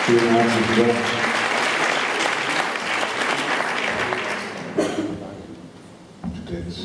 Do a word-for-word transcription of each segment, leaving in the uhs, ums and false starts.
Vielen herzlichen Dank. Stets.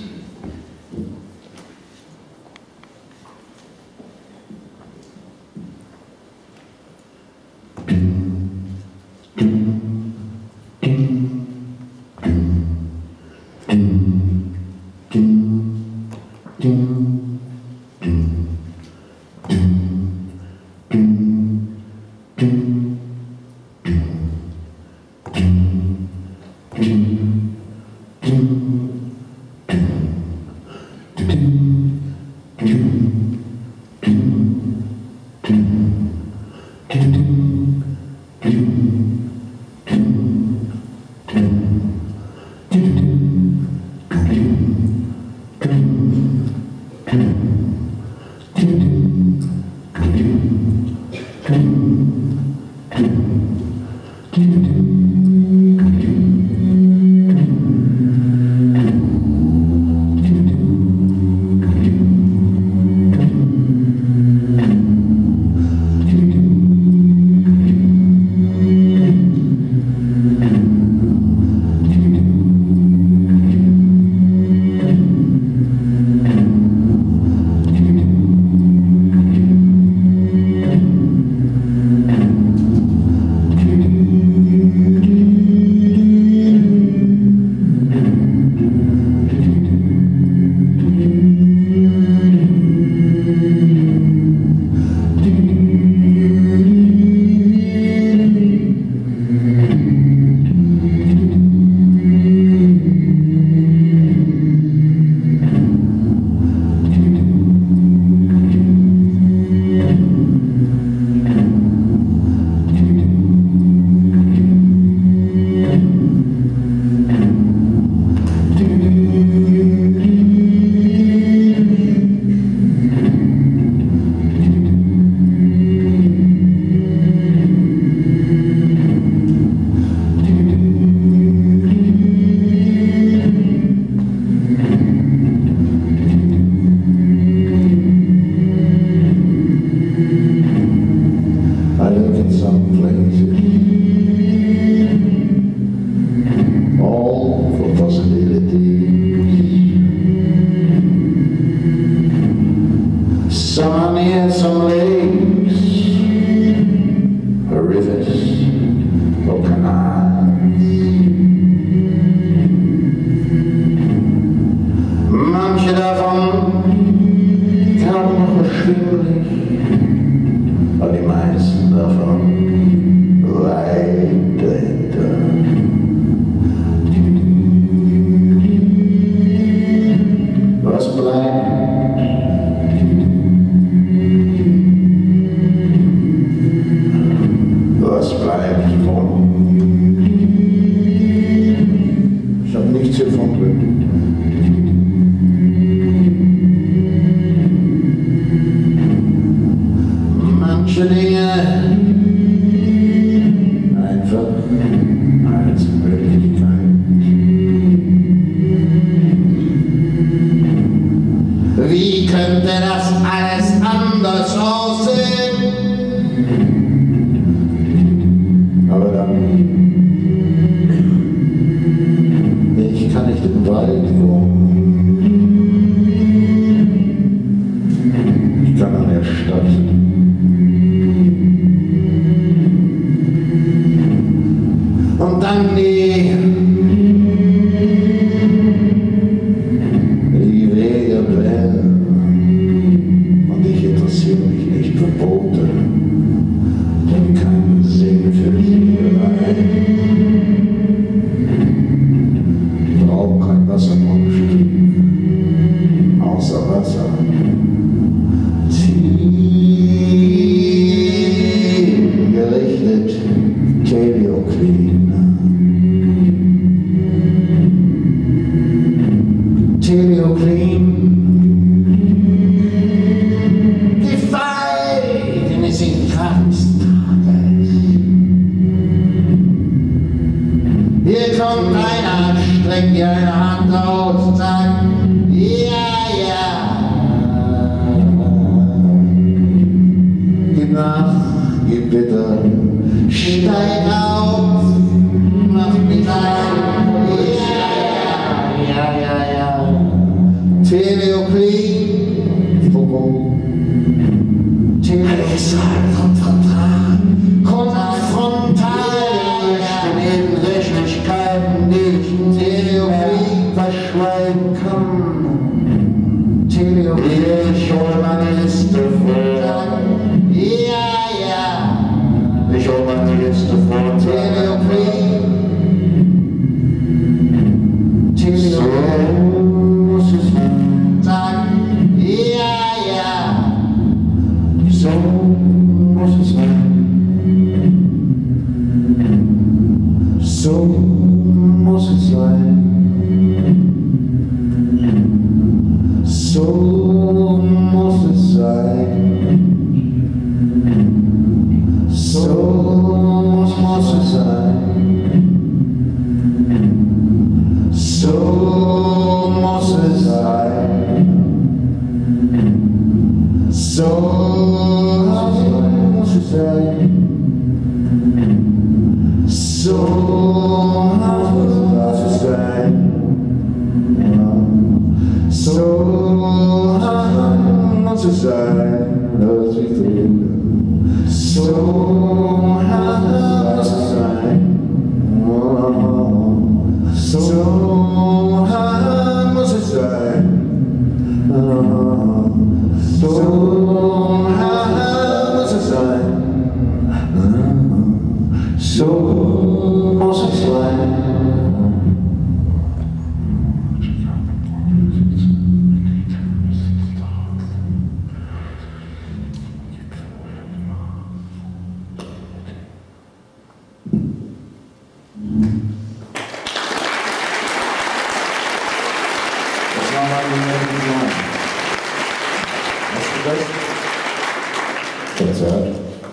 Gib bitte, in Rechnlichkeiten, die ich in Theorie verschweigen kann. Theorie, ich hol meine Liste vor. Ja, ja, ich hol meine Liste vor. Theorie, Theorie, so muss es sein. Ja, ja, so muss es sein. So muss es sein. So muss es sein. So muss es sein. So muss es sein. So muss es sein. So muss es sein. So muss es sein. Das ist richtig. So muss es sein. So muss es sein. So muss es sein. So muss es sein. Das war meine Meditation. Hast du das? Verzerrt.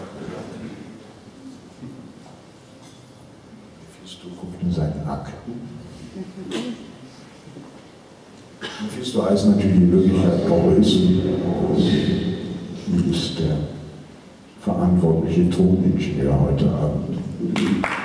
Du guckst in seinen Akten. Und Fisto heißt natürlich in Wirklichkeit Größen. Du bist der verantwortliche Toningenieur heute Abend.